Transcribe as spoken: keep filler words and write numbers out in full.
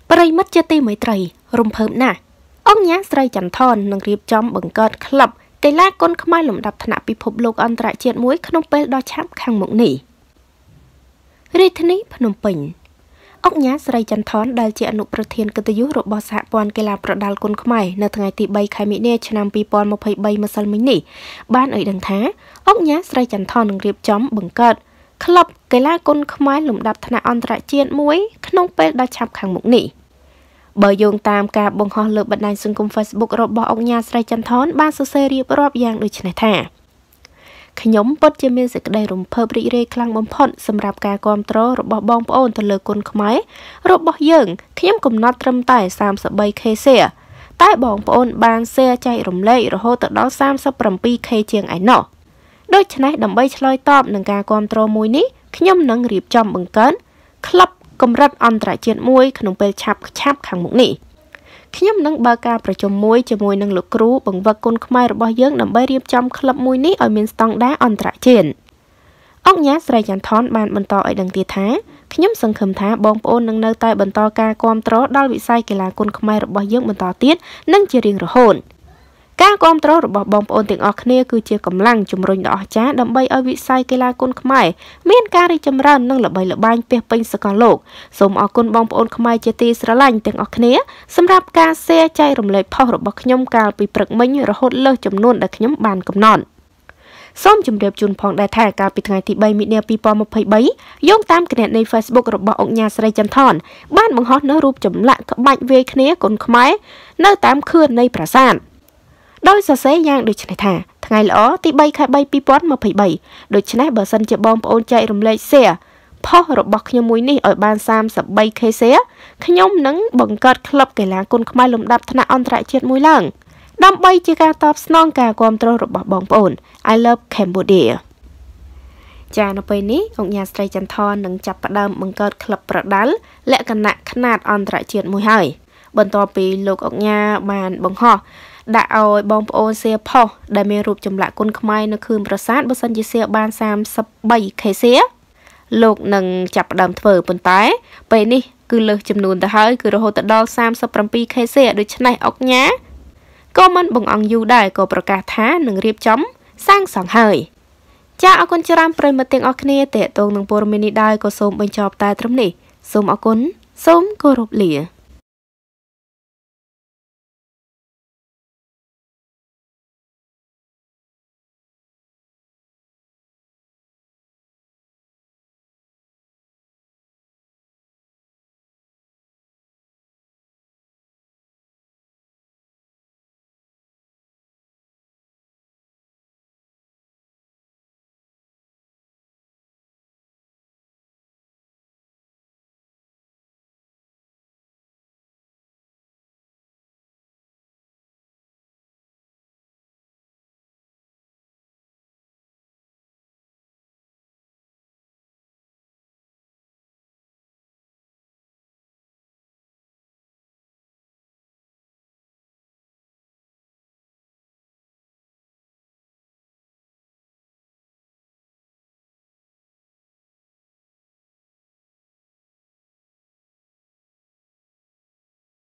ប្រិមិត្តជាទីមេត្រីរំភើបណាស់អង្គញាស្រីចន្ទថននឹងរៀបចំបង្កើតក្លឹបកីឡាគុនខ្មែរលំដាប់ថ្នាក់ពិភពលោកអន្តរជាតិមួយក្នុងពេលដ៏ឆាប់ខាងមុខនេះរាជធានីភ្នំពេញអង្គញាស្រីចន្ទថនដែលជាអនុប្រធានកិត្តិយសរបស់សហព័ន្ធកីឡាប្រដាល់គុនខ្មែរនៅថ្ងៃទីបីខែមីនាឆ្នាំពីរពាន់ម្ភៃបីម្សិលមិញនេះបានឲ្យដឹងថាអង្គញាស្រីចន្ទថននឹងរៀបចំបង្កើតក្លឹបកីឡាគុនខ្មែរលំដាប់ថ្នាក់អន្តរជាតិមួយក្នុងពេលដ៏ឆាប់ខាងមុខនេះបើយោងតាមការបង្ហោះលើបណ្ដាញសង្គម Facebook របស់អង្គញាស្រីចន្ទថនបានសរសេររៀបរាប់យ៉ាងដូចនេះថាខ្ញុំពិតជាមានសេចក្តីរំភើបរីករាយខ្លាំងបំផុតសម្រាប់ការគាំទ្ររបស់បងប្អូនទៅលើគុនខ្មែររបស់យើងខ្ញុំកំណត់ត្រឹមតែ សាមសិបបីខេ share តែបងប្អូនបាន share ចែករំលែករហូតដល់ សាមសិបប្រាំពីរខេ ជាងឯណោះដូច្នេះដើម្បីឆ្លើយតបនឹងការគាំទ្រមួយនេះខ្ញុំនឹងរៀបចំបង្កើនក្លឹបកម្រិតអន្តរជាតិមួយក្នុងពេលឆាប់ឆាប់ខាងមុខនេះខ្ញុំនឹងបើកការប្រជុំមួយជាមួយនឹងលោកគ្រូបង្វឹកគុនខ្មែររបស់យើងដើម្បីរៀបចំក្លឹបមួយនេះឲ្យមានស្តង់ដារអន្តរជាតិអង្គញាស្រីចន្ទថនបានបន្តឲ្យដឹងទៀតថាខ្ញុំសង្ឃឹមថាបងប្អូននឹងនៅតែបន្តការគាំទ្រដល់វិស័យកីឡាគុនខ្មែររបស់យើងបន្តទៀតនិងជារៀងរហូតការគាំទ្ររបស់បងប្អូនទាំងអស់គ្នាគឺជាកម្លាំងជំរុញដ៏អស្ចារ្យដើម្បីឲ្យវិស័យកីឡាគុនខ្មែរមានការរីកចម្រើននិងល្បីល្បាញពាសពេញសកលលោកសូមអរគុណបងប្អូនខ្មែរជាទីស្រឡាញ់ទាំងអស់គ្នាសម្រាប់ការ share ចែករំលែកផុសរបស់ខ្ញុំកាលពីព្រឹកមិញរហូតលើសចំនួនដែលខ្ញុំបានកំណត់សូមជម្រាបជូនផងដែរថាកាលពីថ្ងៃទីបីមីនាពីរពាន់ម្ភៃបីយោងតាមគណនី Facebook របស់អង្គញាស្រីចន្ទថនបានបង្ហោះនូវរូបចម្លាក់ក្បាច់វាយគ្នាគុនខ្មែរនៅតាមខឿននៃប្រាសាទដោយសរសេរយ៉ាងដូចនេះថាថ្ងៃល្អទីបីខែបីពីរពាន់ម្ភៃបីដូច្នេះបើសិនជាបងប្អូនចែករំលែក share ផុសរបស់ខ្ញុំមួយនេះឲ្យបាន សាមសិបបីខេ share ខ្ញុំនឹងបង្កើតក្លឹបកីឡាគុនខ្មែរលំដាប់ថ្នាក់អន្តរជាតិមួយឡើងដើម្បីជាការតបស្នងការគាំទ្ររបស់បងប្អូន I love Cambodia ចានៅពេលនេះអង្គញាស្រីចន្ទថននឹងចាប់ផ្ដើមបង្កើតក្លឹបប្រដាល់លក្ខណៈខ្នាតអន្តរជាតិមួយហើយបន្ទាប់ពីលោកអង្គញាបានបង្ហោះដាក់ឲ្យបងប្អូន share ផុសដែលមានរូបចម្លាក់គុនខ្មែរនៅខឿនប្រាសាទបើសិនជា share បាន សាមសិបបីខេ share លោកនឹងចាប់ផ្ដើមធ្វើប៉ុន្តែពេលនេះគឺលើសចំនួនទៅហើយគឺរហូតដល់ សាមសិបប្រាំពីរខេ share ដូច្នេះអង្គញាក៏មិនបង្អង់យូរដែរក៏ប្រកាសថានឹងរៀបចំសាងសង់ហើយចាអរគុណច្រើនប្រិយមិត្តទាំងអស់គ្នាតេតងនឹងព័ត៌មាននេះដែរក៏សូមបញ្ចប់តែត្រឹមនេះសូមអរគុណសូមគោរពលា